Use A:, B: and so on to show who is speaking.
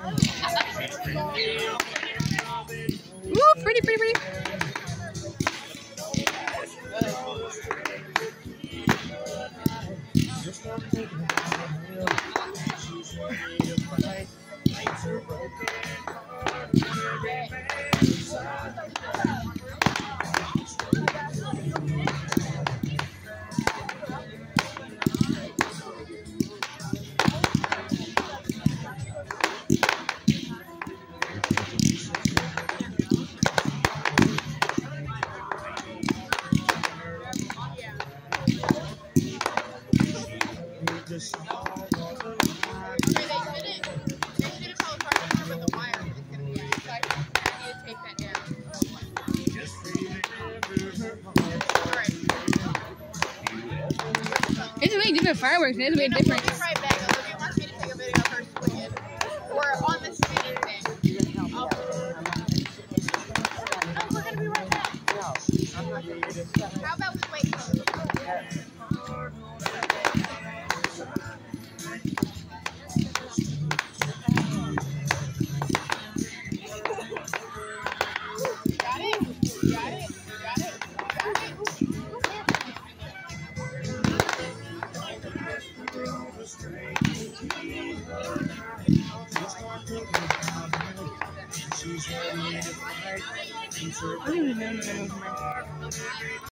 A: Ooh, pretty, pretty, pretty. It's really different fireworks. It's really different.
B: Right back. Olivia wants me to take a video of her swinging. We're on the spinning thing. Oh, we're gonna be right back. How about we wait? Got it? Got it? Got it? Got it?
A: I don't even know.